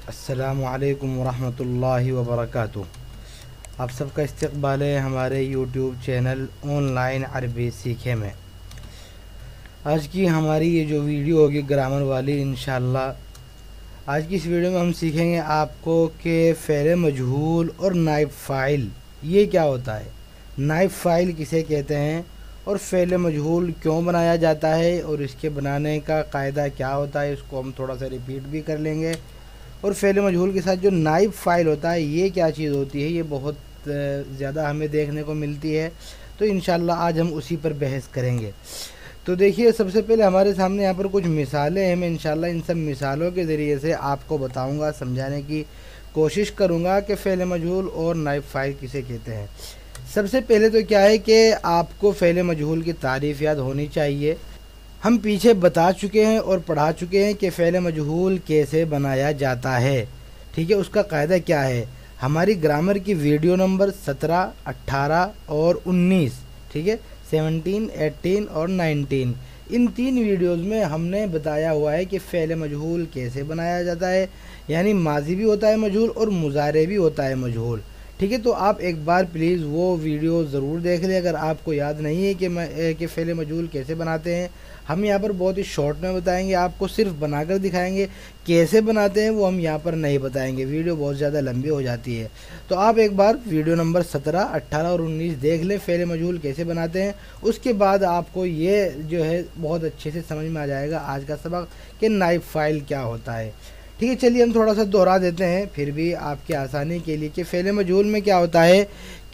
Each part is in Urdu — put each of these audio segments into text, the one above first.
अस्सलामु अलैकुम वरहमतुल्लाहि वबरकातुह। आप सबका इस्तकबाल है हमारे यूट्यूब चैनल ऑनलाइन अरबी सीखे में। आज की हमारी ये जो वीडियो होगी ग्रामर वाली, इंशाअल्लाह आज की इस वीडियो में हम सीखेंगे आपको कि फ़ेल मजहूल और नाइब फ़ाइल ये क्या होता है, नाइब फ़ाइल किसे कहते हैं और फ़ेल मजहूल क्यों बनाया जाता है और इसके बनाने का कायदा क्या होता है, इसको हम थोड़ा सा रिपीट भी कर लेंगे। और फ़ेल मजहूल के साथ जो नाइब फ़ाइल होता है ये क्या चीज़ होती है, ये बहुत ज़्यादा हमें देखने को मिलती है, तो इंशाअल्लाह आज हम उसी पर बहस करेंगे। तो देखिए, सबसे पहले हमारे सामने यहाँ पर कुछ मिसालें हैं। मैं इंशाअल्लाह इन सब मिसालों के ज़रिए से आपको बताऊँगा, समझाने की कोशिश करूँगा कि फ़ेल मजहूल और नाइब फ़ाइल किसे कहते हैं। सबसे पहले तो क्या है कि आपको फ़ेल मजहूल की तारीफ़ याद होनी चाहिए। हम पीछे बता चुके हैं और पढ़ा चुके हैं कि फ़ेल मजहूल कैसे बनाया जाता है, ठीक है, उसका कायदा क्या है। हमारी ग्रामर की वीडियो नंबर 17, 18 और 19, ठीक है, 17, 18 और 19, इन 3 वीडियोज़ में हमने बताया हुआ है कि फ़ेल मजहूल कैसे बनाया जाता है, यानी माजी भी होता है मजहूल और मुज़ारे भी होता है मजहूल, ठीक है। तो आप एक बार प्लीज़ वो वीडियो ज़रूर देख लें अगर आपको याद नहीं है कि फ़ेल मजहूल कैसे बनाते हैं। हम यहाँ पर बहुत ही शॉर्ट में बताएंगे, आपको सिर्फ बनाकर दिखाएंगे, कैसे बनाते हैं वो हम यहाँ पर नहीं बताएंगे, वीडियो बहुत ज़्यादा लंबी हो जाती है। तो आप एक बार वीडियो नंबर 17, 18 और 19 देख लें, फ़ेल मजहूल कैसे बनाते हैं। उसके बाद आपको ये जो है बहुत अच्छे से समझ में आ जाएगा आज का सबक कि नाइब फ़ाइल क्या होता है, ठीक है। चलिए हम थोड़ा सा दोहरा देते हैं फिर भी आपकी आसानी के लिए कि फ़ेल मजहूल में क्या होता है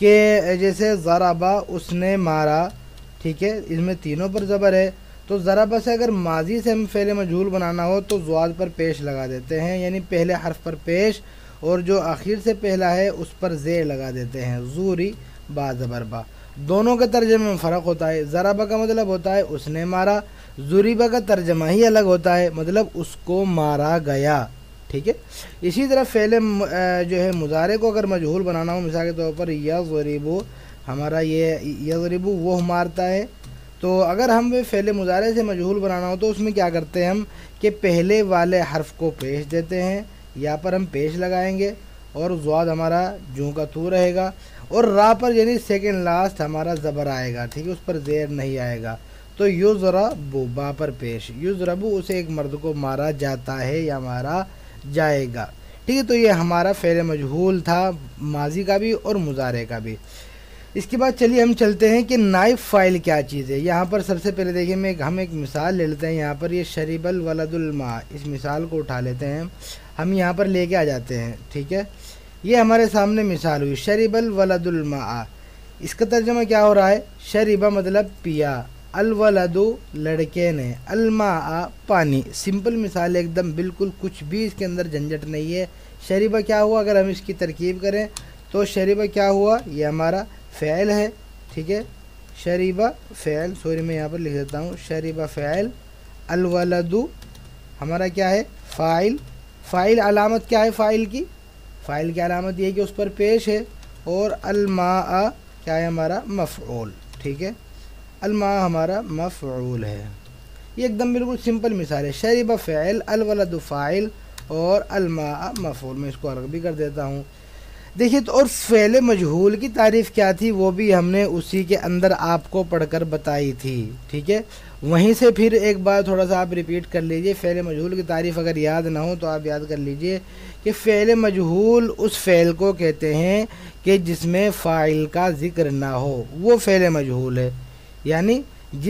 कि जैसे ज़राबा उसने मारा, ठीक है, इसमें तीनों पर ज़बर है, तो ज़राबा से अगर माजी से हम फ़ेल मजहूल बनाना हो तो ज़्वाद पर पेश लगा देते हैं, यानी पहले हर्फ पर पेश, और जो आखिर से पहला है उस पर ज़ेर लगा देते हैं, ज़ूरी बा ज़बर बा। दोनों के तर्जमे में फ़र्क होता है। ज़राबा का मतलब होता है उसने मारा, ज़ुरीबा का तर्जमा ही अलग होता है, मतलब उसको मारा गया, ठीक है। इसी तरह फ़ेल जो है मुज़ारे को अगर मजहूल बनाना हो, मिसाल के तौर पर यज़रिबु, हमारा ये यज़रिबु वो मारता है, तो अगर हम फ़ेल मुज़ारे से मजहूल बनाना हो तो उसमें क्या करते हैं हम कि पहले वाले हर्फ को पेश देते हैं, यहाँ पर हम पेश लगाएंगे और ज़्वाद हमारा जूं का तू रहेगा, और रा पर यानी सेकंड लास्ट हमारा ज़बर आएगा, ठीक है, उस पर ज़ेर नहीं आएगा। तो युज़रबु बा पर पेश, युज़रबु उसे एक मर्द को मारा जाता है या मारा जाएगा, ठीक है। तो ये हमारा फ़ेल मजहूल था, माजी का भी और मुज़ारे का भी। इसके बाद चलिए हम चलते हैं कि नाइब फ़ाइल क्या चीज़ है। यहाँ पर सबसे पहले देखिए हम एक मिसाल ले लेते हैं। यहाँ पर ये शरीबल वलदुल मा, इस मिसाल को उठा लेते हैं, हम यहाँ पर लेके आ जाते हैं, ठीक है। ये हमारे सामने मिसाल हुई शरीबल वलदुल मा, इसका तर्जमा क्या हो रहा है, शरीबा मतलब पिया, अल वलदु लड़के ने, अल मा पानी। सिंपल मिसाल एकदम, बिल्कुल कुछ भी इसके अंदर झंझट नहीं है। शरीबा क्या हुआ, अगर हम इसकी तरकीब करें तो शरीबा क्या हुआ, ये हमारा फ़ेल है, ठीक है, शरीबा फ़ेल, सॉरी मैं यहाँ पर लिख देता हूँ, शरीबा फ़ेल, अल वलदु हमारा क्या है, फ़ाइल। फ़ाइल अलामत क्या है फ़ाइल की, फ़ाइल की अलामत ये है कि उस पर पेश है, और अल मा क्या है हमारा मफ़ऊल, ठीक है, अल मा हमारा मफ़ऊल है। ये एकदम बिल्कुल सिंपल मिसाल है, शरीबा फ़ेल, अल वलदु फ़ाइल और अल मा मफ़ऊल। मैं इसको अलग भी कर देता हूँ। देखिए, तो और फ़ेल मजहूल की तारीफ़ क्या थी वो भी हमने उसी के अंदर आपको पढ़कर बताई थी, ठीक है। वहीं से फिर एक बार थोड़ा सा आप रिपीट कर लीजिए। फ़ेल मजहूल की तारीफ़ अगर याद ना हो तो आप याद कर लीजिए कि फ़ेल मजहूल उस फ़ेल को कहते हैं कि जिसमें फ़ाइल का ज़िक्र ना हो, वो फ़ेल मजहूल है, यानी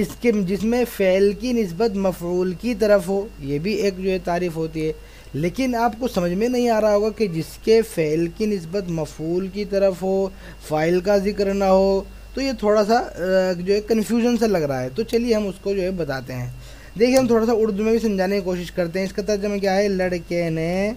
जिसमें फ़ेल की निस्बत मफ़ऊल की तरफ हो, ये भी एक जो है तारीफ़ होती है। लेकिन आपको समझ में नहीं आ रहा होगा कि जिसके फ़ेल की निस्बत मफ़ऊल की तरफ हो, फ़ाइल का ज़िक्र ना हो, तो ये थोड़ा सा जो है कन्फ्यूजन सा लग रहा है। तो चलिए हम उसको जो है बताते हैं। देखिए, हम थोड़ा सा उर्दू में भी समझाने की कोशिश करते हैं। इसका तर्जुमा क्या है, लड़के ने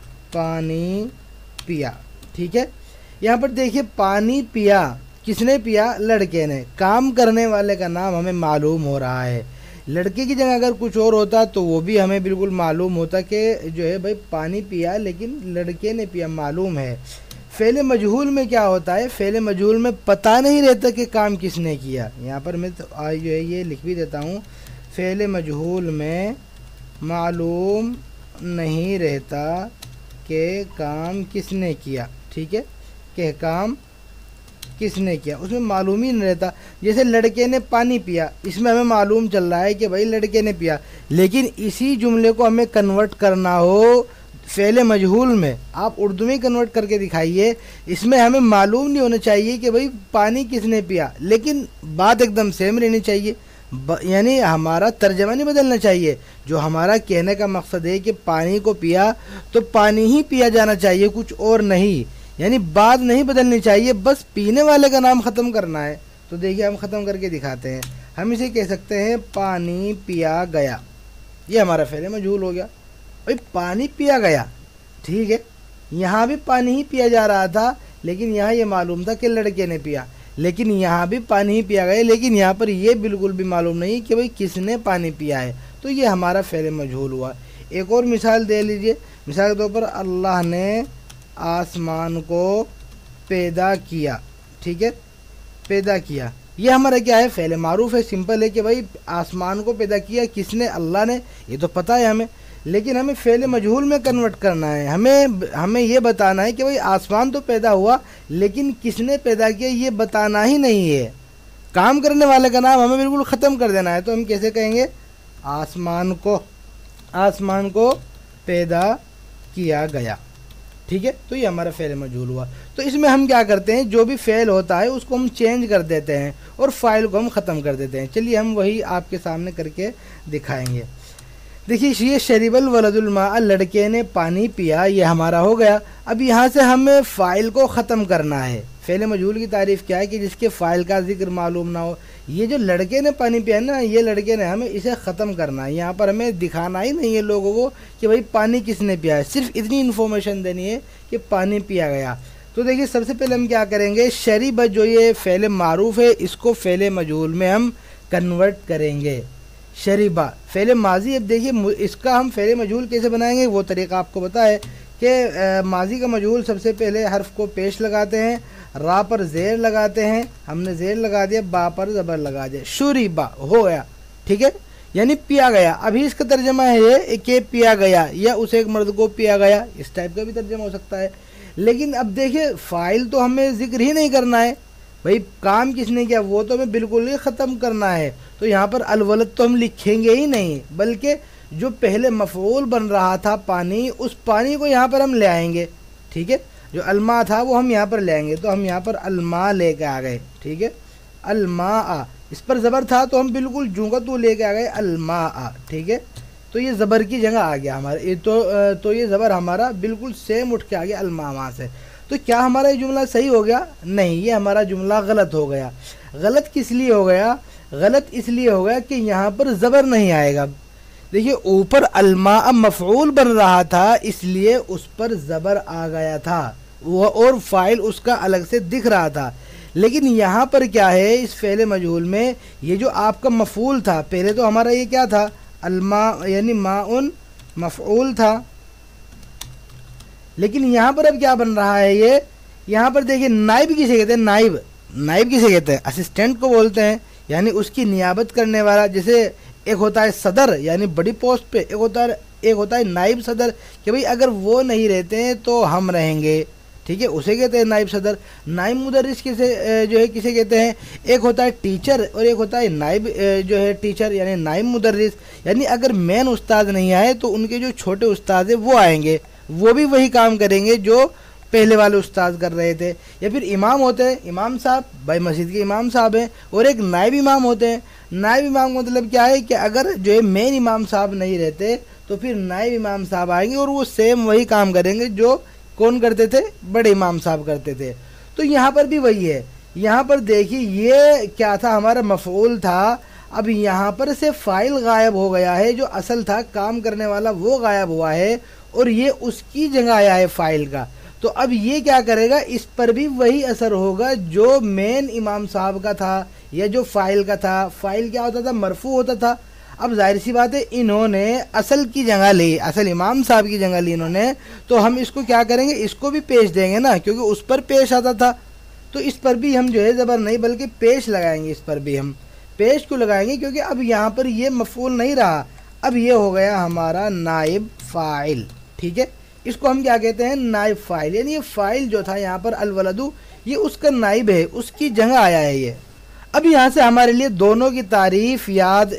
पानी पिया, ठीक है। यहाँ पर देखिए पानी पिया, किसने पिया, लड़के ने। काम करने वाले का नाम हमें मालूम हो रहा है, लड़के की जगह अगर कुछ और होता तो वो भी हमें बिल्कुल मालूम होता कि जो है भाई पानी पिया, लेकिन लड़के ने पिया मालूम है। फ़ेल मजहूल में क्या होता है, फ़ेल मजहूल में पता नहीं रहता कि काम किसने किया। यहाँ पर मैं तो जो है ये लिख भी देता हूँ, फ़ेल मजहूल में मालूम नहीं रहता کہ کام کس نے کیا، ٹھیک ہے، کہ کام کس نے کیا، اس میں معلوم ہی نہیں رہتا۔ جیسے لڑکے نے پانی پیا، اس میں ہمیں معلوم چل رہا ہے کہ بھائی لڑکے نے پیا، لیکن اسی جملے کو ہمیں کنورٹ کرنا ہو فعل مجہول میں، آپ اردو میں کنورٹ کر کے دکھائیے، اس میں ہمیں معلوم نہیں ہونا چاہیے کہ بھائی پانی کس نے پیا، لیکن بات ایک دم سیم رہنی چاہیے، یعنی ہمارا ترجمہ نہیں بدلنا چاہیے۔ جو ہمارا کہنے کا مقصد ہے کہ پانی کو پیا تو پانی ہی پیا جانا چاہیے، کچھ اور نہیں، یعنی بات نہیں بدلنی چاہیے، بس پینے والے کا نام ختم کرنا ہے۔ تو دیکھیے ہم ختم کر کے دکھاتے ہیں، ہم اسے کہہ سکتے ہیں پانی پیا گیا، یہ ہمارا فعل مجہول ہو گیا۔ بھائی پانی پیا گیا، ٹھیک ہے، یہاں بھی پانی ہی پیا جا رہا تھا، لیکن یہاں یہ معلوم تھا کہ لڑکے نے پیا، لیکن یہاں بھی پانی ہی پیا گیا، لیکن یہاں پر یہ بالکل بھی معلوم نہیں کہ بھئی کس نے پانی پیا ہے، تو یہ ہمارا فعل مجہول ہوا۔ ایک اور مثال دے لیجئے، مثال کے طور پر اللہ نے آسمان کو پیدا کیا، ٹھیک ہے، پیدا کیا، یہ ہمارا کیا ہے، فعل معروف ہے، سمپل ہے کہ بھئی آسمان کو پیدا کیا کس نے، اللہ نے، یہ تو پتہ ہے ہمیں، لیکن ہمیں فعل مجہول میں کنورٹ کرنا ہے، ہمیں یہ بتانا ہے کہ بھئی آسمان تو پیدا ہوا، لیکن کس نے پیدا کیا یہ بتانا ہی نہیں ہے، کام کرنے والے کا نام ہمیں بالکل ختم کر دینا ہے۔ تو ہم کیسے کہیں گے، آسمان کو پیدا کیا گیا، ٹھیک ہے، تو یہ ہمارا فعل مجہول ہوا۔ تو اس میں ہم کیا کرتے ہیں، جو بھی فعل ہوتا ہے اس کو ہم چینج کر دیتے ہیں اور فاعل کو ہم ختم کر دیتے ہیں۔ چلیے ہم وہی آپ کے سامنے کر کے دکھائیں گے۔ دیکھیے یہ شریب الولد الماء، لڑکے نے پانی پیا، یہ ہمارا ہو گیا۔ اب یہاں سے ہمیں فاعل کو ختم کرنا ہے۔ فعل مجہول کی تعریف کیا ہے کہ جس کے فاعل کا ذکر معلوم نہ ہو۔ یہ جو لڑکے نے پانی پیا نا، یہ لڑکے نے، ہمیں اسے ختم کرنا ہے، یہاں پر ہمیں دکھانا ہی نہیں ہے لوگوں کو کہ بھائی پانی کس نے پیا ہے، صرف اتنی انفارمیشن دینی ہے کہ پانی پیا گیا۔ تو دیکھیے سب سے پہلے ہم کیا کریں گے، شریب جو یہ فعل معروف ہے اس کو فعل مجہول میں ہم کنورٹ کریں گے۔ شریبہ فعل ماضی، اب دیکھیے اس کا ہم فعل مجہول کیسے بنائیں گے، وہ طریقہ آپ کو پتہ ہے کہ ماضی کا مجہول سب سے پہلے حرف کو پیش لگاتے ہیں، را پر زیر لگاتے ہیں، ہم نے زیر لگا دیا، با پر زبر لگا دیا، شریبہ ہو گیا، ٹھیک ہے، یعنی پیا گیا۔ ابھی اس کا ترجمہ ہے کہ پیا گیا، یا اس ایک مرد کو پیا گیا، اس ٹائپ کا بھی ترجمہ ہو سکتا ہے۔ لیکن اب دیکھیے فاعل تو ہمیں ذکر ہی نہیں کرنا ہے، بھئی کام کس نے کیا وہ تو ہمیں بالکل ہی ختم کرنا ہے۔ تو یہاں پر الولد تو ہم لکھیں گے ہی نہیں، بلکہ جو پہلے مفعول بن رہا تھا پانی، اس پانی کو یہاں پر ہم لے آئیں گے، ٹھیک ہے، جو الماء تھا وہ ہم یہاں پر لے آئیں گے، تو ہم یہاں پر الماء لے کے آ گئے، ٹھیک ہے، الماء، اس پر زبر تھا تو ہم بالکل جوں کا تو لے کے آ گئے الماء، ٹھیک ہے، تو یہ زبر کی جگہ آ گیا ہمارے، تو یہ زبر ہمارا بالکل سیم اٹھ کے آ گیا الماء وہاں سے۔ تو کیا ہمارا یہ جملہ صحیح ہو گیا؟ نہیں، یہ ہمارا جملہ غلط ہو گیا۔ غلط کس لیے ہو گیا؟ غلط اس لیے ہو گیا کہ یہاں پر زبر نہیں آئے گا۔ دیکھیے اوپر الماء مفعول بن رہا تھا، اس لیے اس پر زبر آ گیا تھا، اور فاعل اس کا الگ سے دکھ رہا تھا۔ لیکن یہاں پر کیا ہے، اس فعل مجہول میں یہ جو آپ کا مفعول تھا، پہلے تو ہمارا یہ کیا تھا، الماء یعنی ماء مفعول تھا، لیکن یہاں پر اب کیا بن رہا ہے، یہ یہاں پر دیکھیے نائب کسے کہتے ہیں، نائب کسے کہتے ہیں، اسسٹنٹ کو بولتے ہیں، یعنی اس کی نیابت کرنے والا۔ جیسے ایک ہوتا ہے صدر یعنی بڑی پوسٹ پہ، ایک ہوتا ہے نائب صدر، کہ بھئی اگر وہ نہیں رہتے ہیں تو ہم رہیں گے، ٹھیک ہے، اسے کہتے ہیں نائب صدر۔ نائب مدرس کسے کہتے ہیں، ایک ہوتا ہے ٹیچر اور ایک ہوتا ہے نائب ٹیچر یعنی نائب مدرس، یعنی اگر مین استاد نہیں آئے تو ان کے جو چھوٹے استاد ہیں وہ آئیں گے، وہ بھی وہی کام کریں گے جو پہلے والے استاد کر رہے تھے۔ یا پھر امام ہوتے ہیں، امام صاحب بھائی مسجد کے امام صاحب ہیں، اور ایک نائب امام ہوتے ہیں۔ نائب امام کا مطلب کیا ہے کہ اگر جو مین امام صاحب نہیں رہتے تو پھر نائب امام صاحب آئیں گے اور وہ سیم وہی کام کریں گے جو کون کرتے تھے، بڑے امام صاحب کرتے تھے۔ تو یہاں پر بھی وہی ہے، یہاں پر دیکھیے یہ کیا تھا، ہمارا مفعول تھا، اب یہاں پر سے فاعل غائب ہو گیا ہے، جو اصل تھا کام کرنے والا وہ غائب ہوا ہے، اور یہ اس کی جگہ آیا ہے فاعل کا۔ تو اب یہ کیا کرے گا، اس پر بھی وہی اثر ہوگا جو مین امام صاحب کا تھا یا جو فاعل کا تھا۔ فاعل کیا ہوتا تھا، مرفوع ہوتا تھا۔ اب ظاہر سی بات ہے انہوں نے اصل کی جگہ لی، اصل امام صاحب کی جگہ لی انہوں نے، تو ہم اس کو کیا کریں گے، اس کو بھی پیش دیں گے نا، کیونکہ اس پر پیش آتا تھا، تو اس پر بھی ہم جو ہے زبر نہیں بلکہ پیش لگائیں گے۔ اس پر بھی ہم پیش کو لگائیں گے کیونکہ اب یہاں پر یہ مفعول نہیں رہا، اب یہ ہو گیا ہمارا نائب فاعل، ٹھیک ہے، اس کو ہم کیا کہتے ہیں؟ نائب فاعل، یعنی یہ فاعل جو تھا یہاں پر الولدو، یہ اس کا نائب ہے، اس کی جگہ آیا ہے یہ۔ اب یہاں سے ہمارے لیے دونوں کی تعریف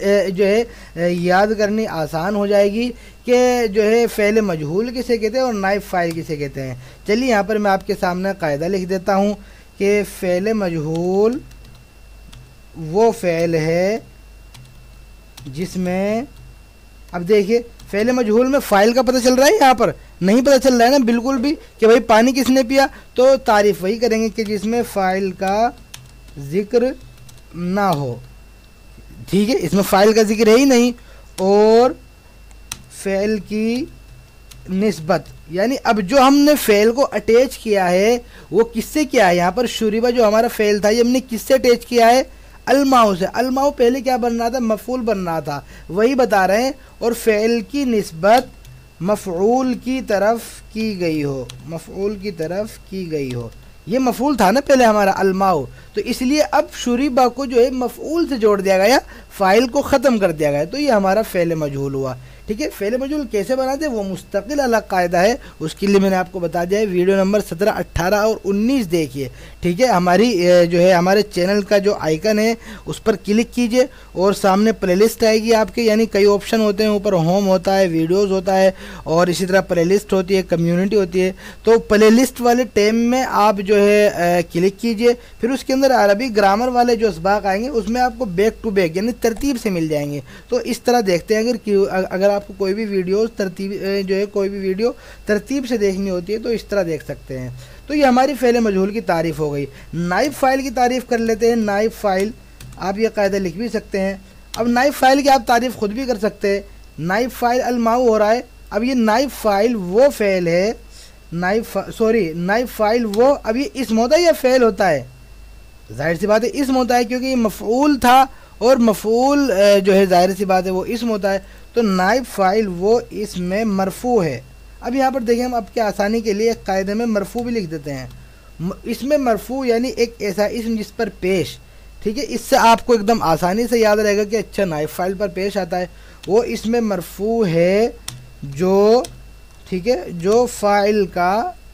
یاد کرنی آسان ہو جائے گی کہ جو ہے فعل مجہول کسے کہتے ہیں اور نائب فاعل کسے کہتے ہیں۔ چلیے یہاں پر میں آپ کے سامنے قاعدہ لکھ دیتا ہوں کہ فعل مجہول وہ فعل ہے جس میں، اب دیکھیے فعل مجہول میں فاعل کا پتہ چل رہا ہے، یہاں پر نہیں پتہ چل رہا ہے نا بالکل بھی کہ بھائی پانی کس نے پیا، تو تعریف وہی کریں گے کہ جس میں فاعل کا ذکر نہ ہو، ٹھیک ہے، اس میں فاعل کا ذکر ہے ہی نہیں، اور فعل کی نسبت، یعنی اب جو ہم نے فعل کو اٹیچ کیا ہے وہ کس سے کیا ہے؟ یہاں پر شریبہ جو ہمارا فعل تھا یہ ہم نے کس سے اٹیچ کیا ہے؟ الماؤ سے۔ الماؤ پہلے کیا بن رہا تھا؟ مفعول بن رہا تھا، وہی بتا رہے ہیں، اور فعل کی نسبت مفعول کی طرف کی گئی ہو، مفعول کی طرف کی گئی ہو، یہ مفعول تھا نا پہلے ہمارا الماؤ، تو اس لیے اب شریبہ کو جو ہے مفعول سے جوڑ دیا گیا، فاعل کو ختم کر دیا گیا، تو یہ ہمارا فعل مجہول ہوا۔ ٹھیک ہے، فعل مجہول کیسے بناتے ہیں وہ مستقل الگ قاعدہ ہے، اس کے لیے میں نے آپ کو بتا دیا ہے، ویڈیو نمبر 17، 18 اور 19 دیکھیے۔ ٹھیک ہے، ہماری جو ہے ہمارے چینل کا جو آئیکن ہے اس پر کلک کیجئے اور سامنے پلے لسٹ آئے گی آپ کے، یعنی کئی آپشن ہوتے ہیں، اوپر ہوم ہوتا ہے، ویڈیوز ہوتا ہے، اور اسی طرح پلے لسٹ ہوتی ہے، کمیونٹی ہوتی ہے، تو پلے لسٹ والے ٹیم میں آپ جو ہے کلک کیجئے، پھر اس کے اندر عربی گرامر والے جو اسباق آئیں گے اس میں آپ کو بیک ٹو بیک یعنی ترتیب سے مل جائیں گے، تو اس طرح دیکھتے ہیں۔ اگر آپ کو کوئی بھی ویڈیوز ترتیب جو ہے کوئی بھی ویڈیو ترتیب سے دیکھنی ہوتی ہے تو اس طرح دیکھ سکتے ہیں۔ تو یہ ہماری فعل مجہول کی تعریف ہو گئی۔ نائب فاعل کی تعریف کر لیتے ہیں۔ نائب فاعل آپ یہ قاعدہ لکھ بھی سکتے ہیں۔ اب نائب فاعل کی آپ تعریف خود بھی کر سکتے ہیں۔ نائب فاعل الماؤ ہو رہا ہے، اب یہ نائب فاعل وہ فعل ہے، نائب فاعل وہ، اب یہ اسم ہوتا ہے یا فعل ہوتا ہے؟ ظاہر سی بات ہے اسم ہوتا ہے، کیونکہ یہ مفعول تھا، اور مفعول جو ہے ظاہر سی بات ہے وہ اسم ہوتا ہے، تو نائب فاعل وہ اسم میں مرفوع ہے۔ اب یہاں پر دیکھیں، ہم اب کے آسانی کے لیے ایک قاعدے میں مرفوع بھی لکھ دیتے ہیں۔ اس میں مرفوع یعنی ایک ایسا اسم جس پر پیش، ٹھیک ہے، اس سے آپ کو ایک دم آسانی سے یاد رہے گا کہ اچھا نائب فاعل پر پیش آتا ہے، وہ اس میں مرفوع ہے جو، ٹھیک ہے، جو فاعل کا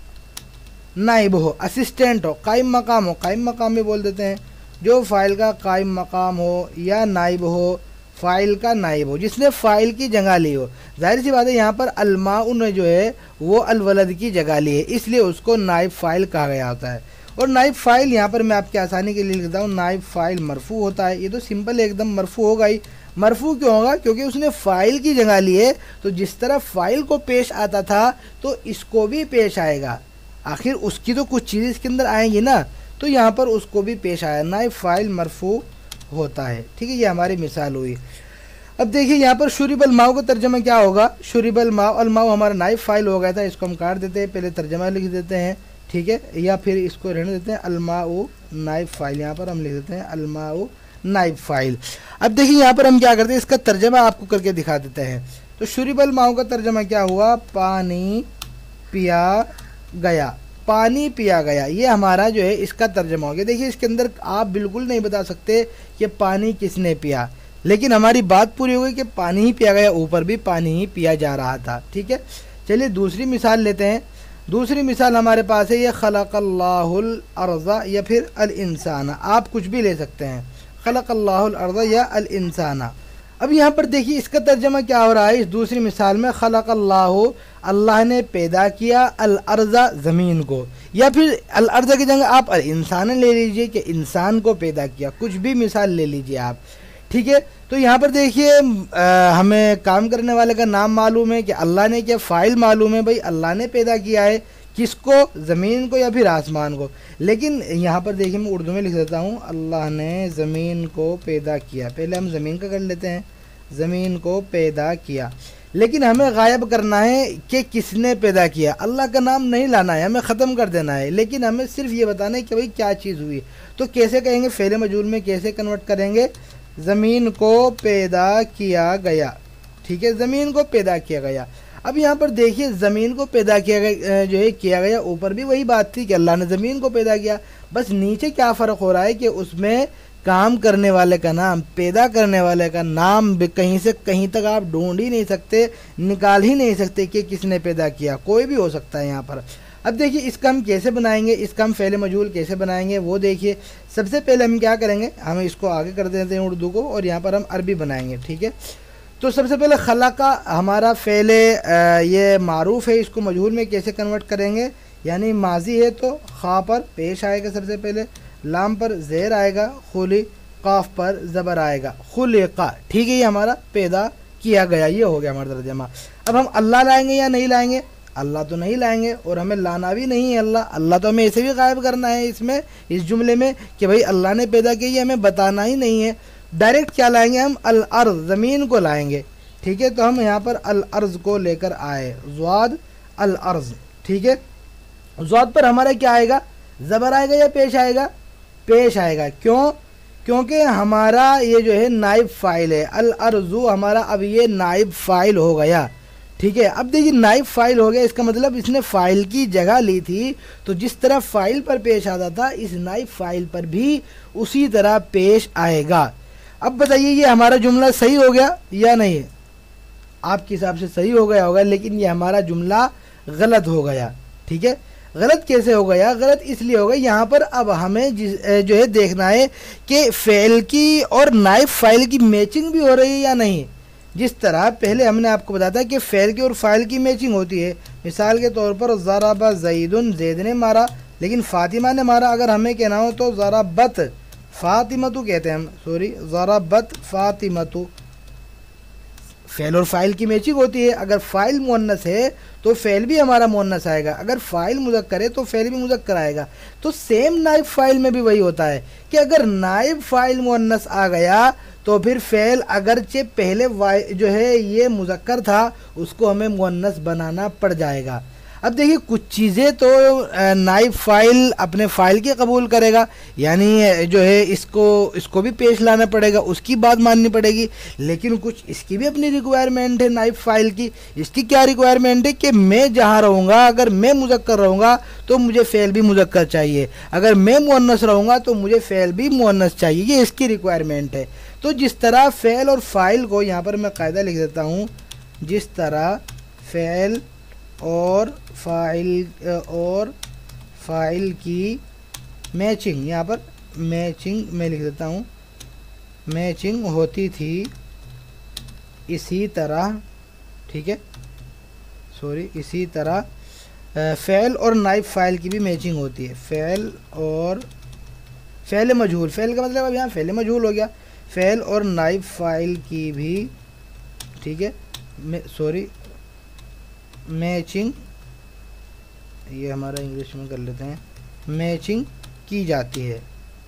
نائب ہو، اسسٹنٹ ہو، قائم مقام ہو، قائم مقام بھی بول دیتے ہیں، جو فاعل کا قائم مقام ہو یا نائب ہو، فاعل کا نائب ہو، جس نے فاعل کی جگہ لی ہو۔ ظاہر سی بات ہے یہاں پر الماء نے جو ہے وہ الولد کی جگہ لی ہے، اس لیے اس کو نائب فاعل کہا گیا ہوتا ہے۔ اور نائب فاعل یہاں پر میں آپ کی آسانی کے لیے لکھتا ہوں، نائب فاعل مرفوع ہوتا ہے۔ یہ تو سمپل ایک دم مرفوع ہوگا ہی۔ مرفوع کیوں ہوگا؟ کیونکہ اس نے فاعل کی جگہ لی ہے، تو جس طرح فاعل کو پیش آتا تھا تو اس کو بھی پیش آئے گا، آخر اس کی تو کچھ چیز اس کے اندر آئیں گی نا، تو یہاں پر اس کو بھی پیش آیا، نائب فاعل مرفوع ہوتا ہے۔ ٹھیک ہے، یہ ہماری مثال ہوئی۔ اب دیکھیے یہاں پر شرب الماء کا ترجمہ کیا ہوگا؟ شرب الماء، الماء ہمارا نائب فاعل ہو گیا تھا، اس کو ہم کاٹ دیتے ہیں، پہلے ترجمہ لکھ دیتے ہیں، ٹھیک ہے، یا پھر اس کو رہنے دیتے ہیں الماء نائب فاعل، یہاں پر ہم لکھ دیتے ہیں الماء نائب فاعل۔ اب دیکھیے یہاں پر ہم کیا کرتے ہیں، اس کا ترجمہ آپ کو کر کے دکھا دیتے ہیں۔ تو شرب الماء کا ترجمہ کیا ہوا؟ پانی پیا گیا، پانی پیا گیا، یہ ہمارا جو ہے اس کا ترجمہ ہو گیا۔ دیکھیے اس کے اندر آپ بالکل نہیں بتا سکتے کہ پانی کس نے پیا، لیکن ہماری بات پوری ہو گئی کہ پانی ہی پیا گیا، اوپر بھی پانی ہی پیا جا رہا تھا۔ ٹھیک ہے، چلیے دوسری مثال لیتے ہیں۔ دوسری مثال ہمارے پاس ہے، یہ خلق اللہ الارض یا پھر الانسان، آپ کچھ بھی لے سکتے ہیں، خلق اللہ الارض یا الانسان۔ اب یہاں پر دیکھیے اس کا ترجمہ کیا ہو رہا ہے اس دوسری مثال میں، خلق اللہ، اللہ نے پیدا کیا، الارض زمین کو، یا پھر الارض کی جگہ آپ الانسان لے لیجئے کہ انسان کو پیدا کیا، کچھ بھی مثال لے لیجئے آپ۔ ٹھیک ہے، تو یہاں پر دیکھیے ہمیں کام کرنے والے کا نام معلوم ہے کہ اللہ نے کیا، فاعل معلوم ہے، بھائی اللہ نے پیدا کیا ہے، کس کو؟ زمین کو یا پھر آسمان کو۔ لیکن یہاں پر دیکھیے میں اردو میں لکھ دیتا ہوں، اللہ نے زمین کو پیدا کیا، پہلے ہم زمین کا کر لیتے ہیں، زمین کو پیدا کیا، لیکن ہمیں غائب کرنا ہے کہ کس نے پیدا کیا، اللہ کا نام نہیں لانا ہے، ہمیں ختم کر دینا ہے، لیکن ہمیں صرف یہ بتانا ہے کہ بھئی کیا چیز ہوئی۔ تو کیسے کہیں گے؟ فعل مجہول میں کیسے کنورٹ کریں گے؟ زمین کو پیدا کیا گیا، ٹھیک ہے، زمین کو پیدا کیا گیا۔ اب یہاں پر دیکھیے زمین کو پیدا کیا گیا جو ہے کیا گیا، اوپر بھی وہی بات تھی کہ اللہ نے زمین کو پیدا کیا، بس نیچے کیا فرق ہو رہا ہے کہ اس میں کام کرنے والے کا نام، پیدا کرنے والے کا نام کہیں سے کہیں تک آپ ڈھونڈ ہی نہیں سکتے، نکال ہی نہیں سکتے کہ کس نے پیدا کیا، کوئی بھی ہو سکتا ہے یہاں پر۔ اب دیکھیے اس کا ہم کیسے بنائیں گے، اس کا ہم فعل مجہول کیسے بنائیں گے وہ دیکھیے۔ سب سے پہلے ہم کیا کریں گے، ہم اس کو آگے کر دیتے ہیں اردو کو، اور یہاں پر ہم عربی بنائیں گے، ٹھیک ہے۔ تو سب سے پہلے خلقہ ہمارا فعل یہ معروف ہے، اس کو مجہول میں کیسے کنورٹ کریں گے، یعنی ماضی ہے تو خا پر پیش آئے گا سب سے پہلے، لام پر زیر آئے گا، قاف پر زبر آئے گا، خلقہ، ٹھیک ہے۔ یہ ہمارا پیدا کیا گیا، یہ ہو گیا ہمارا ترجمہ۔ اب ہم اللہ لائیں گے یا نہیں لائیں گے؟ اللہ تو نہیں لائیں گے، اور ہمیں لانا بھی نہیں ہے اللہ تو ہمیں ایسے بھی غائب کرنا ہے اس جملے میں کہ بھئی اللہ نے پیدا کیا، یہ ہمیں بتانا ہی نہیں ہے۔ ڈائریکٹ کیا لائیں گے ہم؟ الارض، زمین کو لائیں گے، ٹھیک ہے۔ تو ہم یہاں پر الارض کو لے کر آئے، زواد الارض، ٹھیک ہے۔ زواد پر ہمارا کیا آئے گا؟ زبر آئے گا یا پیش آئے گا؟ پیش آئے گا، کیوں؟ کیونکہ ہمارا یہ جو ہے نائب فاعل ہے، الارض ہمارا اب یہ نائب فاعل ہو گیا، ٹھیک ہے۔ اب دیکھیے نائب فاعل ہو گیا، اس کا مطلب اس نے فاعل کی جگہ لی تھی، تو جس طرح فاعل پر پیش آتا تھا اس نائب فاعل پر بھی اسی طرح پیش آئے گا۔ اب بتائیے یہ ہمارا جملہ صحیح ہو گیا یا نہیں؟ آپ کے حساب سے صحیح ہو گیا ہوگا، لیکن یہ ہمارا جملہ غلط ہو گیا، ٹھیک ہے۔ غلط کیسے ہو گیا؟ غلط اس لیے ہو گیا، یہاں پر اب ہمیں جو ہے دیکھنا ہے کہ فعل کی اور نائب فاعل کی میچنگ بھی ہو رہی ہے یا نہیں۔ جس طرح پہلے ہم نے آپ کو بتایا تھا کہ فعل کی اور فاعل کی میچنگ ہوتی ہے، مثال کے طور پر ضرب زید، زید نے مارا، لیکن فاطمہ نے مارا۔ اگر ہمیں کہنا ہو تو ضربت فاطمۃ کہتے ہیں ہم، ضربت فاطمۃ۔ فعل اور فاعل کی میچنگ ہوتی ہے، اگر فاعل مؤنث ہے تو فعل بھی ہمارا مؤنث آئے گا، اگر فاعل مذکر ہے تو فعل بھی مذکر آئے گا۔ تو سیم نائب فاعل میں بھی وہی ہوتا ہے کہ اگر نائب فاعل مؤنث آ گیا تو پھر فعل اگرچہ پہلے جو ہے یہ مذکر تھا، اس کو ہمیں مؤنث بنانا پڑ جائے گا۔ اب دیکھیے کچھ چیزیں تو نائب فاعل اپنے فاعل کی قبول کرے گا، یعنی جو ہے اس کو بھی پیش لانا پڑے گا، اس کی بات ماننی پڑے گی، لیکن کچھ اس کی بھی اپنی ریکوائرمنٹ ہے نائب فاعل کی۔ اس کی کیا ریکوائرمنٹ ہے کہ میں جہاں رہوں گا، اگر میں مذکر رہوں گا تو مجھے فعل بھی مذکر چاہیے، اگر میں مؤنث رہوں گا تو مجھے فعل بھی مؤنث چاہیے، یہ اس کی ریکوائرمنٹ ہے۔ تو جس طرح فعل اور فاعل کو یہاں پر میں قاعدہ لکھ دیتا ہوں، جس طرح فعل اور فاعل کی میچنگ، یہاں پر میچنگ میں لکھ دیتا ہوں، میچنگ ہوتی تھی، اسی طرح، ٹھیک ہے، اسی طرح فعل اور نائب فاعل کی بھی میچنگ ہوتی ہے۔ فعل اور فعل مجہول، فعل کا مطلب اب یہاں فعل مجہول ہو گیا، فعل اور نائب فاعل کی بھی، ٹھیک ہے، میچنگ، یہ ہمارا انگلش میں کر لیتے ہیں، میچنگ کی جاتی ہے،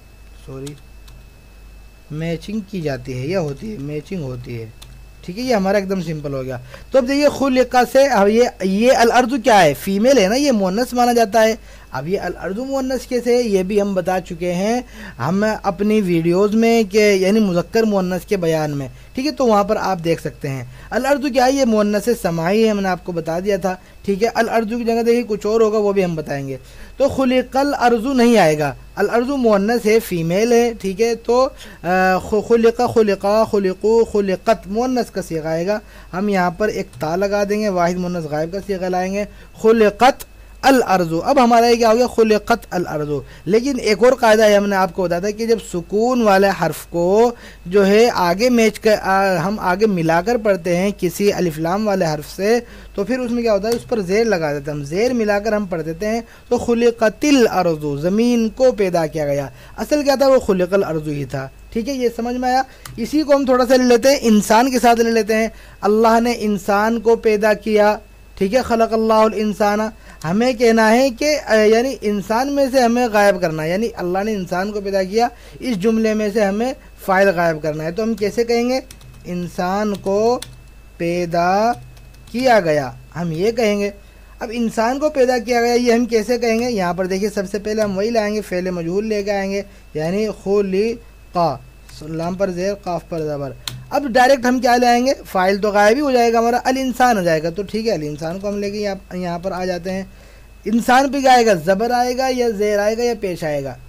میچنگ کی جاتی ہے یا ہوتی ہے، میچنگ ہوتی ہے، ٹھیک ہے۔ یہ ہمارا ایک دم سمپل ہو گیا۔ تو اب دیکھیے خلقہ سے اب یہ الارض کیا ہے؟ فیمیل ہے نا، یہ مؤنث مانا جاتا ہے۔ اب یہ الارض مؤنث کیسے ہے یہ بھی ہم بتا چکے ہیں ہم اپنی ویڈیوز میں، کہ یعنی مذکر مؤنث کے بیان میں، ٹھیک ہے، تو وہاں پر آپ دیکھ سکتے ہیں۔ الارض کیا ہے؟ یہ مؤنث سماعی ہے، ہم نے آپ کو بتا دیا تھا، ٹھیک ہے۔ الارض کی جگہ دیکھیے کچھ اور ہوگا، وہ بھی ہم بتائیں گے۔ تو خلق الارض نہیں آئے گا، الارض مؤنث ہے، فیمیل ہے، ٹھیک ہے۔ تو خلق، خلقا، خلقو، خلقت مؤنث کا صیغہ آئے گا، ہم یہاں پر ایک تا لگا دیں گے، واحد مؤنث غائب کا صیغہ لائیں گے، خلقت الارض۔ اب ہمارا یہ کیا ہو گیا؟ خلقت الارض۔ لیکن ایک اور قاعدہ ہے، ہم نے آپ کو بتایا تھا کہ جب سکون والے حرف کو جو ہے آگے ہم آگے ملا کر پڑھتے ہیں کسی الف لام والے حرف سے، تو پھر اس میں کیا ہوتا ہے؟ اس پر زیر لگا دیتے ہیں ہم، زیر ملا کر ہم پڑھ دیتے ہیں، تو خلقت الارض، زمین کو پیدا کیا گیا۔ اصل کیا تھا؟ وہ خلق الارض ہی تھا، ٹھیک ہے۔ یہ سمجھ میں آیا؟ اسی کو ہم تھوڑا سا لے لیتے ہیں، انسان کے ساتھ لے لیتے ہیں۔ اللہ نے انسان کو پیدا کیا، ٹھیک ہے، خلق اللہ الانسان۔ ہمیں کہنا ہے کہ یعنی انسان میں سے ہمیں غائب کرنا ہے، یعنی اللہ نے انسان کو پیدا کیا، اس جملے میں سے ہمیں فاعل غائب کرنا ہے۔ تو ہم کیسے کہیں گے؟ انسان کو پیدا کیا گیا، ہم یہ کہیں گے۔ اب انسان کو پیدا کیا گیا یہ ہم کیسے کہیں گے؟ یہاں پر دیکھیے سب سے پہلے ہم وہی لائیں گے، فعل مجہول لے کے آئیں گے، یعنی خلقا، لام پر زیر، قاف پر زبر۔ اب ڈائریکٹ ہم کیا لائیں گے؟ فاعل تو غائب ہی ہو جائے گا ہمارا، الانسان ہو جائے گا، تو ٹھیک ہے، الانسان کو ہم لے کے یہاں پر آ جاتے ہیں۔ انسان پہ کیا آئے گا؟ زبر آئے گا یا زیر آئے گا یا پیش آئے گا؟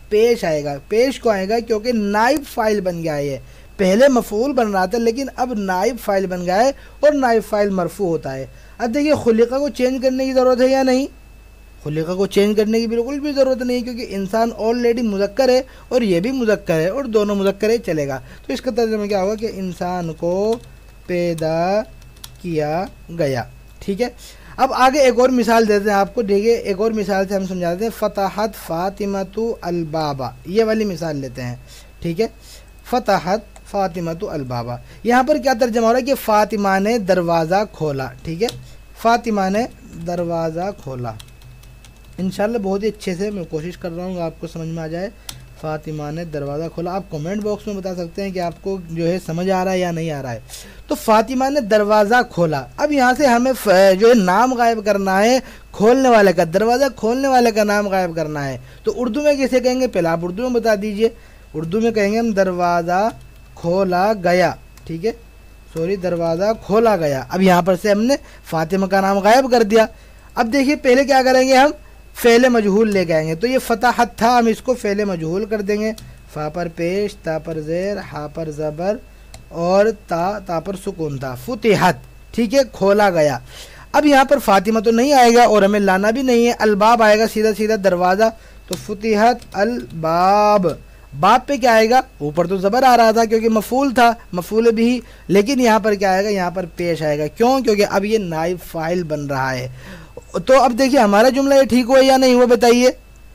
پیش آئے گا. پیش کو آئے گا کیونکہ نائب فاعل بن گیا ہے. یہ پہلے مفعول بن رہا تھا لیکن اب نائب فاعل بن گیا ہے اور نائب فاعل مرفوع ہوتا ہے. اب دیکھیے خلقہ کو چینج کرنے کی ضرورت ہے یا نہیں؟ خلقہ کو چینج کرنے کی بالکل بھی ضرورت نہیں کیونکہ انسان آلریڈی مذکر ہے اور یہ بھی مذکر ہے اور دونوں مذکر ہے چلے گا. تو اس کا ترجمہ کیا ہوگا کہ انسان کو پیدا کیا گیا. ٹھیک ہے. اب آگے ایک اور مثال دیتے ہیں آپ کو. دیکھیے ایک اور مثال سے ہم سمجھا دیتے ہیں. فتحت فاطمۃ البابا، یہ والی مثال لیتے ہیں. ٹھیک ہے. فتحت فاطمۃ البابا، یہاں پر کیا ترجمہ ہو رہا ہے کہ فاطمہ نے دروازہ کھولا. ٹھیک ہے. فاطمہ نے دروازہ کھولا. انشاءاللہ بہت ہی اچھے سے میں کوشش کر رہا ہوں آپ کو سمجھ میں آ جائے. فاطمہ نے دروازہ کھولا. آپ کمنٹ باکس میں بتا سکتے ہیں کہ آپ کو جو ہے سمجھ آ رہا ہے یا نہیں آ رہا ہے. تو فاطمہ نے دروازہ کھولا. اب یہاں سے ہمیں جو ہے نام غائب کرنا ہے کھولنے والے کا. دروازہ کھولنے والے کا نام غائب کرنا ہے. تو اردو میں کیسے کہیں گے؟ پہلے آپ اردو میں بتا دیجئے. اردو میں کہیں گے ہم دروازہ کھولا گیا. ٹھیک ہے. دروازہ کھولا گیا. اب یہاں پر سے ہم نے فاطمہ کا نام غائب کر دیا. اب دیکھیے پہلے کیا کریں گے ہم؟ فعل مجہول لے کے آئیں گے. تو یہ فتحت تھا، ہم اس کو فعل مجہول کر دیں گے. فا پر پیش، تا پر زیر، ہا پر زبر اور تا پر سکون تھا. فتحت. ٹھیک ہے. کھولا گیا. اب یہاں پر فاطمہ تو نہیں آئے گا اور ہمیں لانا بھی نہیں ہے. الباب آئے گا سیدھا سیدھا دروازہ. تو فتحت الباب. باب پہ کیا آئے گا؟ اوپر تو زبر آ رہا تھا کیونکہ مفعول تھا، مفعول بھی. لیکن یہاں پر کیا آئے گا؟ یہاں پر پیش آئے گا. کیوں؟ کیونکہ اب یہ نائب فاعل بن رہا ہے. تو اب دیکھیے ہمارا جملہ یہ ٹھیک ہوا یا نہیں ہوا بتائیے.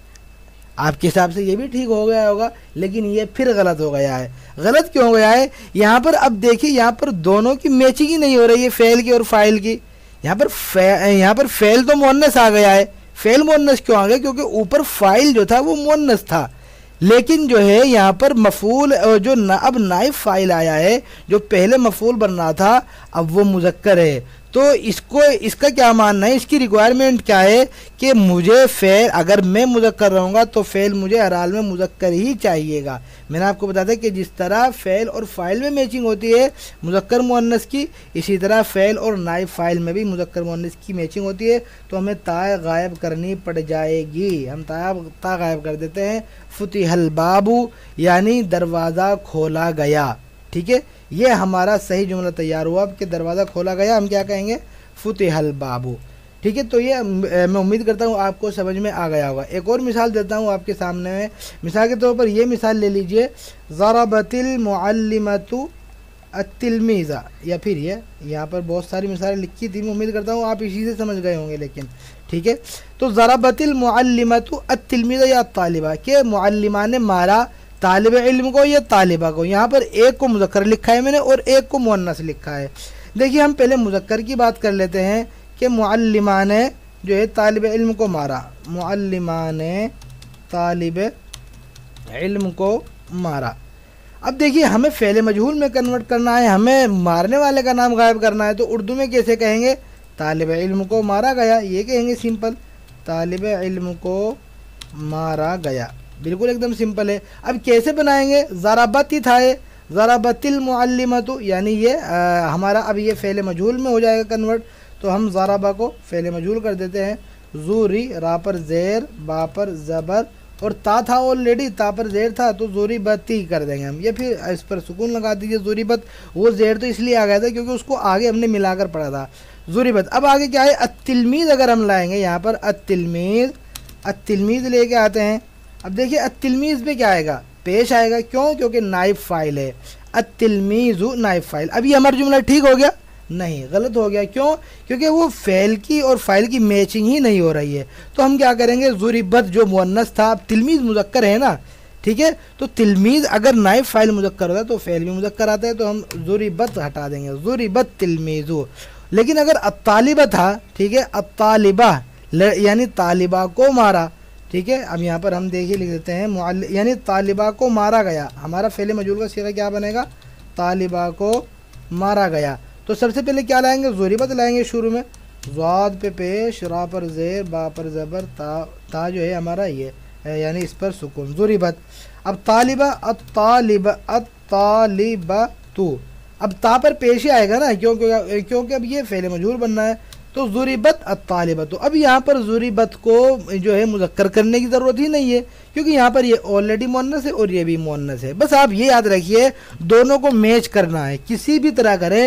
آپ کے حساب سے یہ بھی ٹھیک ہو گیا ہوگا لیکن یہ پھر غلط ہو گیا ہے. غلط کیوں ہو گیا ہے؟ یہاں پر اب دیکھیے یہاں پر دونوں کی میچنگ ہی نہیں ہو رہی ہے، فعل کی اور فاعل کی. یہاں پر فعل تو مؤنث آ گیا ہے. فعل مؤنث کیوں آ گیا؟ کیونکہ اوپر فاعل جو تھا وہ مؤنث تھا لیکن جو ہے یہاں پر مفعول جو اب نائب فاعل آیا ہے، جو پہلے مفعول بن رہا تھا اب وہ مذکر ہے. تو اس کا کیا ماننا ہے؟ اس کی ریکوائرمنٹ کیا ہے کہ مجھے فعل، اگر میں مذکر رہوں گا تو فعل مجھے ہر حال میں مذکر ہی چاہیے گا. میں نے آپ کو بتایا کہ جس طرح فعل اور فاعل میں میچنگ ہوتی ہے مذکر مؤنث کی، اسی طرح فعل اور نائب فاعل میں بھی مذکر مؤنث کی میچنگ ہوتی ہے. تو ہمیں تا غائب کرنی پڑ جائے گی. ہم تا غائب کر دیتے ہیں. فتح الباب یعنی دروازہ کھولا گیا. ٹھیک ہے. یہ ہمارا صحیح جملہ تیار ہوا کہ دروازہ کھولا گیا. ہم کیا کہیں گے؟ فتح الباب. ٹھیک ہے. تو یہ میں امید کرتا ہوں آپ کو سمجھ میں آ گیا ہوگا. ایک اور مثال دیتا ہوں آپ کے سامنے میں. مثال کے طور پر یہ مثال لے لیجئے. ضربت المعلمۃ التلمیذ، یا پھر یہاں پر بہت ساری مثالیں لکھی تھی، میں امید کرتا ہوں آپ اسی سے سمجھ گئے ہوں گے. لیکن ٹھیک ہے. تو ضربت المعلمۃ التلمیذ یا طالبہ، کہ معلمہ نے مارا طالب علم کو یا طالبہ کو. یہاں پر ایک کو مذکر لکھا ہے میں نے اور ایک کو مؤنث لکھا ہے. دیکھیے ہم پہلے مذکر کی بات کر لیتے ہیں کہ معلمہ نے جو ہے طالب علم کو مارا. معلمہ نے طالب علم کو مارا. اب دیکھیے ہمیں فعل مجہول میں کنورٹ کرنا ہے، ہمیں مارنے والے کا نام غائب کرنا ہے. تو اردو میں کیسے کہیں گے؟ طالب علم کو مارا گیا، یہ کہیں گے سمپل. طالب علم کو مارا گیا، بالکل ایک دم سمپل ہے. اب کیسے بنائیں گے؟ ضربت ہی تھا یہ. ضربت المعلمۃ یعنی یہ ہمارا اب یہ فعل مجہول میں ہو جائے گا کنورٹ. تو ہم ضربہ کو فعل مجہول کر دیتے ہیں. زوری، را پر زیر، با پر زبر اور تا تھا آلریڈی، تا پر زیر تھا تو زوری بتی کر دیں گے ہم. یہ پھر اس پر سکون لگا دیجیے. زوری بت، وہ زیر تو اس لیے آ گیا تھا کیونکہ اس کو آگے ہم نے ملا کر پڑھا تھا. زوری بت. اب آگے کیا ہے؟ التلمیذ اگر ہم لائیں گے یہاں پر التلمیذ لے کے آتے ہیں. اب دیکھیے التلمیذ پہ کیا آئے گا؟ پیش آئے گا. کیوں؟ کیونکہ نائب فاعل ہے. التلمیذ نائب فاعل. اب یہ ہمارا جملہ ٹھیک ہو گیا؟ نہیں، غلط ہو گیا. کیوں؟ کیونکہ وہ فعل کی اور فاعل کی میچنگ ہی نہیں ہو رہی ہے. تو ہم کیا کریں گے؟ ضربت جو مؤنث تھا، اب تلمیذ مذکر ہے نا. ٹھیک ہے. تو تلمیذ اگر نائب فاعل مذکر ہوتا ہے تو فعل بھی مذکر آتا ہے. تو ہم ضربت ہٹا دیں گے. ضربت تلمیذ. لیکن اگر الطالبہ تھا، ٹھیک ہے، الطالبہ یعنی طالبہ کو مارا. ٹھیک ہے. اب یہاں پر ہم دیکھیے لکھ دیتے ہیں یعنی طالبہ کو مارا گیا. ہمارا فعل مجہول کا صیغہ کیا بنے گا؟ طالبہ کو مارا گیا. تو سب سے پہلے کیا لائیں گے؟ ضربت لائیں گے شروع میں. ضاد پہ پیش، را پر زیر، با پر زبر، تا جو ہے ہمارا یہ یعنی اس پر سکون. ضربت. اب طالبہ، الطالبہ تو، اب تا پر پیش ہی آئے گا نا کیونکہ اب یہ فعل مجہول بننا ہے. تو ضربت الطالبۃ، اب یہاں پر ضربت کو جو ہے مذکر کرنے کی ضرورت ہی نہیں ہے، کیونکہ یہاں پر یہ آلریڈی مؤنث ہے اور یہ بھی مؤنث ہے۔ بس آپ یہ یاد رکھیے دونوں کو میچ کرنا ہے، کسی بھی طرح کریں،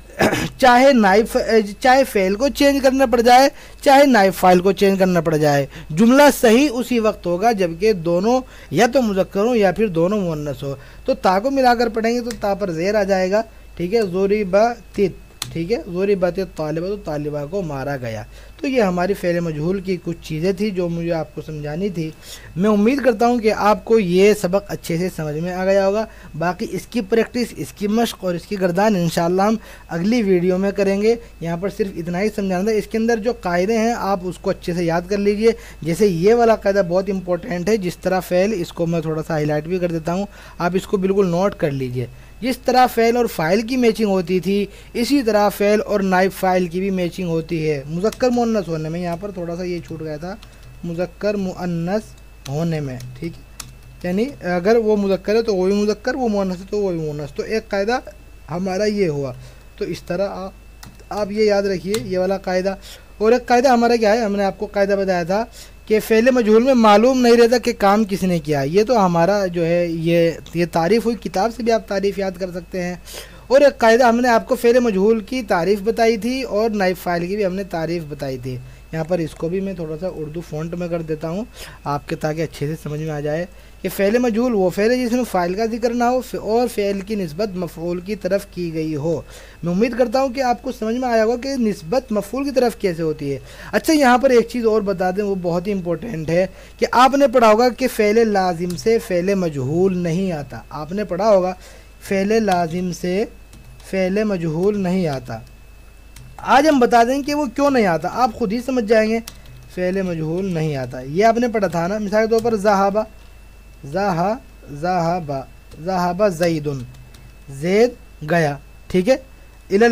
چاہے فعل کو چینج کرنا پڑ جائے، چاہے نائب فاعل کو چینج کرنا پڑ جائے، جملہ صحیح اسی وقت ہوگا جبکہ دونوں یا تو مذکر ہوں یا پھر دونوں مؤنث ہو۔ تو تا کو ملا کر پڑھیں گے تو تا پر زیر آ جائے گا، ٹھیک ہے، ضربت، ٹھیک ہے، ضربت الطالبۃ، تو طالبہ کو مارا گیا۔ تو یہ ہماری فعل مجہول کی کچھ چیزیں تھی جو مجھے آپ کو سمجھانی تھی۔ میں امید کرتا ہوں کہ آپ کو یہ سبق اچھے سے سمجھ میں آ گیا ہوگا۔ باقی اس کی پریکٹس، اس کی مشق اور اس کی گردان انشاءاللہ ہم اگلی ویڈیو میں کریں گے۔ یہاں پر صرف اتنا ہی سمجھانا تھا۔ اس کے اندر جو قاعدے ہیں آپ اس کو اچھے سے یاد کر لیجئے۔ جیسے یہ والا قاعدہ بہت امپورٹنٹ ہے، جس طرح فعل، اس کو میں تھوڑا سا ہائی لائٹ بھی کر دیتا ہوں، آپ اس کو بالکل نوٹ کر لیجئے۔ جس طرح فعل اور فاعل کی میچنگ ہوتی تھی، اسی طرح فعل اور نائب فاعل کی بھی میچنگ ہوتی ہے مذکر مؤنث ہونے میں۔ یہاں پر تھوڑا سا یہ چھوٹ گیا تھا، مذکر مؤنث ہونے میں، ٹھیک ہے، یعنی اگر وہ مذکر ہے تو وہ بھی مذکر، وہ مؤنث ہے تو وہ بھی مؤنث۔ تو ایک قاعدہ ہمارا یہ ہوا، تو اس طرح آپ یہ یاد رکھیے یہ والا قاعدہ۔ اور ایک قاعدہ ہمارا کیا ہے، ہم نے آپ کو قاعدہ بتایا تھا کہ فعل مجہول میں معلوم نہیں رہتا کہ کام کس نے کیا۔ یہ تو ہمارا جو ہے یہ تعریف ہوئی، کتاب سے بھی آپ تعریف یاد کر سکتے ہیں۔ اور ایک قاعدہ ہم نے آپ کو فعل مجہول کی تعریف بتائی تھی اور نائب فاعل کی بھی ہم نے تعریف بتائی تھی۔ یہاں پر اس کو بھی میں تھوڑا سا اردو فونٹ میں کر دیتا ہوں آپ کے، تاکہ اچھے سے سمجھ میں آ جائے کہ فعل مجہول وہ فعل ہے جس میں فاعل کا ذکر نہ ہو اور فعل کی نسبت مفعول کی طرف کی گئی ہو۔ میں امید کرتا ہوں کہ آپ کو سمجھ میں آیا ہوگا کہ نسبت مفعول کی طرف کیسے ہوتی ہے۔ اچھا یہاں پر ایک چیز اور بتا دیں، وہ بہت ہی امپورٹنٹ ہے کہ آپ نے پڑھا ہوگا کہ فعل لازم سے فعل مجہول نہیں آتا۔ آپ نے پڑھا ہوگا فعل لازم سے فعل مجہول نہیں آتا۔ آج ہم بتا دیں کہ وہ کیوں نہیں آتا، آپ خود ہی سمجھ جائیں گے۔ فعل مجہول نہیں آتا، یہ آپ نے پڑھا تھا نا۔ مثال کے طور پر ذہب زید، زید گیا، ٹھیک ہے، الی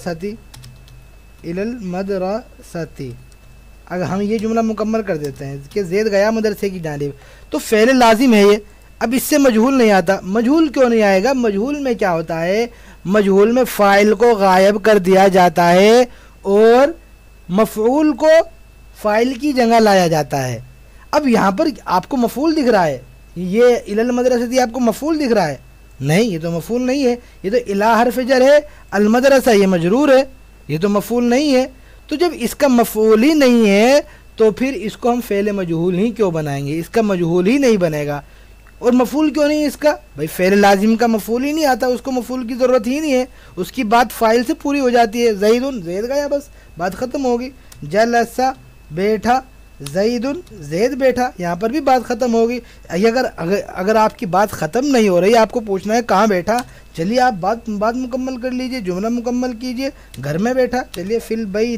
المدرستی، اگر ہم یہ جملہ مکمل کر دیتے ہیں کہ زید گیا مدرسے کی جانب، تو فعل لازم ہے یہ۔ اب اس سے مجہول نہیں آتا۔ مجہول کیوں نہیں آئے گا؟ مجہول میں کیا ہوتا ہے، مجہول میں فاعل کو غائب کر دیا جاتا ہے اور مفعول کو فاعل کی جگہ لایا جاتا ہے۔ اب یہاں پر آپ کو مفعول دکھ رہا ہے، یہ الی المدرسہ آپ کو مفعول دکھ رہا ہے؟ نہیں، یہ تو مفعول نہیں ہے، یہ تو الی حرف جر ہے، المدرسہ یہ مجرور ہے، یہ تو مفعول نہیں ہے۔ تو جب اس کا مفعول ہی نہیں ہے تو پھر اس کو ہم فعل مجہول ہی کیوں بنائیں گے؟ اس کا مجہول ہی نہیں بنے گا۔ اور مفعول کیوں نہیں اس کا؟ بھائی فعل لازم کا مفعول ہی نہیں آتا، اس کو مفعول کی ضرورت ہی نہیں ہے، اس کی بات فاعل سے پوری ہو جاتی ہے۔ زیدن، زید گیا، بس بات ختم ہوگی۔ جلسہ، بیٹھا، زیدن، زید بیٹھا، یہاں پر بھی بات ختم ہوگی۔ اگر آپ کی بات ختم نہیں ہو رہی، آپ کو پوچھنا ہے کہاں بیٹھا، چلیے آپ بات مکمل کر لیجئے، جملہ مکمل کیجئے۔ گھر میں بیٹھا، چلیے فی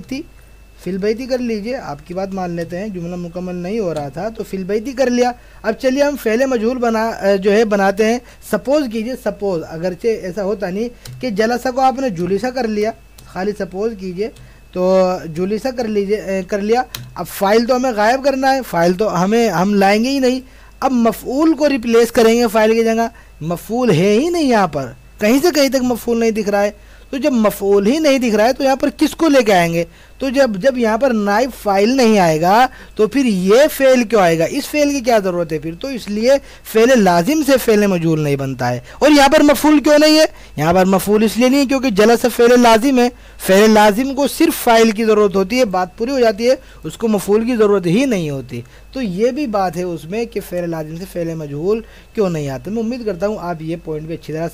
البیتی کر لیجئے، آپ کی بات مان لیتے ہیں، جملہ مکمل نہیں ہو رہا تھا تو فی البیتی کر لیا۔ اب چلیے ہم فعل مجہول بناتے ہیں۔ سپوز کیجئے، سپوز اگرچہ ایسا ہوتا نہیں کہ جلسہ کو آپ نے جلسہ کر لیا، خالی سپوز کیجئے تو جلسہ کر لیا۔ اب فاعل تو ہمیں غائب کرنا ہے، فاعل تو ہم لائیں گے ہی نہیں۔ اب مفعول کو ریپلیس کریں گے فاعل کی جگہ، مفعول ہے ہی نہیں، یہاں پر کہیں سے کہیں تک مفعول نہیں دکھ رہا ہے۔ تو جب مفعول ہی نہیں دکھ رہا ہے تو یہاں پر کس کو لے کے آئیں گے؟ تو جب یہاں پر نائب فاعل نہیں آئے گا تو پھر یہ فعل کیوں آئے گا؟ اس فعل کی کیا ضرورت ہے پھر؟ تو اس لیے فعل لازم سے فعل مجہول نہیں بنتا ہے۔ اور یہاں پر مفعول کیوں نہیں ہے؟ یہاں پر مفعول اس لیے نہیں ہے کیونکہ جلسہ فعل لازم ہے، فعل لازم کو صرف فاعل کی ضرورت ہوتی ہے، بات پوری ہو جاتی ہے، اس کو مفعول کی ضرورت ہی نہیں ہوتی۔ تو یہ بھی بات ہے اس میں کہ فعل لازم سے فعل مجہول کیوں نہیں آتا۔ میں امید کرتا ہوں آپ یہ پوائنٹ بھی اچھی طرح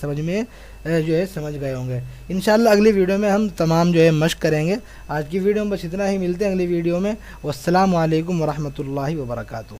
سمجھ گئے ہوں گے۔ انشاءاللہ اگلی ویڈیو میں ہم تمام مشق کریں گے۔ آج کی ویڈیو میں بس اتنا ہی، ملتے ہیں اگلی ویڈیو میں۔ والسلام علیکم ورحمۃ اللہ وبرکاتہ۔